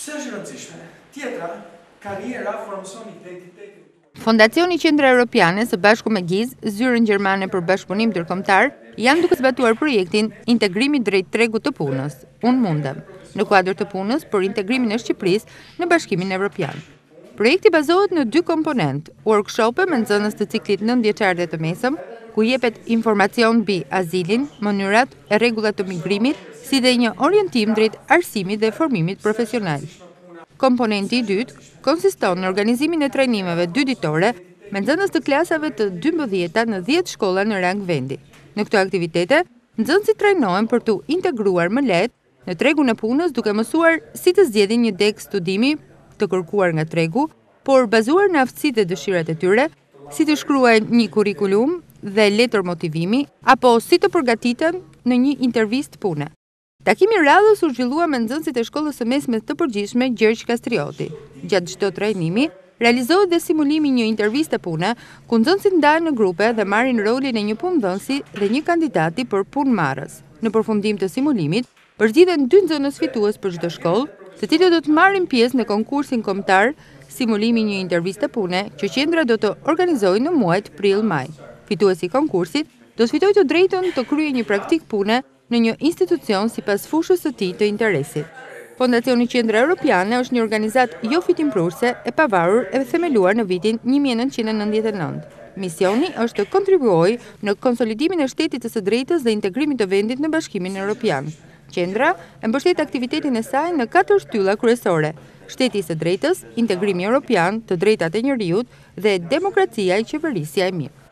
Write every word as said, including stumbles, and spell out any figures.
Pse është e rëndësishme? Tjetra, karriera, formosioni identitetin. Fondacioni Qendra Europiane së bashku me Giz, Zyrën Gjermane për Bashkëpunim Ndërkombëtar, janë duke zbatuar projektin Integrimi drejt tregut të punës, Unë mundem, në kuadër të punës për integrimin e Shqipërisë në Bashkimin Evropian. Projekti bazohet në dy komponent, workshope me nxënës të ciklit nëntëvjeçar dhe të mesëm, ku jepet informacion mbi azilin, mënyrat e rregullat të migrimit, si dhe një orientim drejt arsimit dhe formimit profesional. Komponenti i dytë konsiston në organizimin e trajnimeve dy ditore me nxënës të klasave të dymbëdhjeta në dhjetë shkolla në rang vendi. Në këto aktivitete, nxënësit trajnohen për të integruar më lehtë në tregun e punës duke mësuar si të zgjedhin një deg studimi të kërkuar nga tregu, por bazuar në aftësitë dhe dëshirat e tyre, si të shkruajnë një kurikulum dhe letër motivimi, apo si të përgatiten në një intervistë pune. Takimi radhës u zhvillua me nxënësit e shkollës së mesme të përgjithshme Gjergj Kastrioti. Gjatë çdo trajnimi, realizohet dhe simulimi një interviste pune, ku nxënësit ndahen në grupe dhe marrin rolin e një punëdhënësi dhe një kandidati për punëmarrës. Në përfundim të simulimit, përzgjidhen dy nxënës fitues për çdo shkollë, të cilët do të marrin pjesë në konkursin kombëtar simulimi një interviste pune që qendra do të organizojë në muajt prill-maj. Fituesi i konkursit do të fitojë të drejtën të kryejë një praktik pune në një institucion sipas fushës së tij të interesit. Fondacioni Qendra Europiane është një organizat jo fitimprurse e pavarur e themeluar në vitin një mijë e nëntëqind e nëntëdhjetë e nëntë. Misioni është të kontribuojë në konsolidimin e shtetit të së drejtës dhe integrimit të vendit në Bashkimin Evropian. Qendra e mbështet aktivitetin e saj në katër shtylla kryesore: shteti i së drejtës, integrimi evropian, të drejtat e njerëzit dhe demokracia e qeverisja e mirë.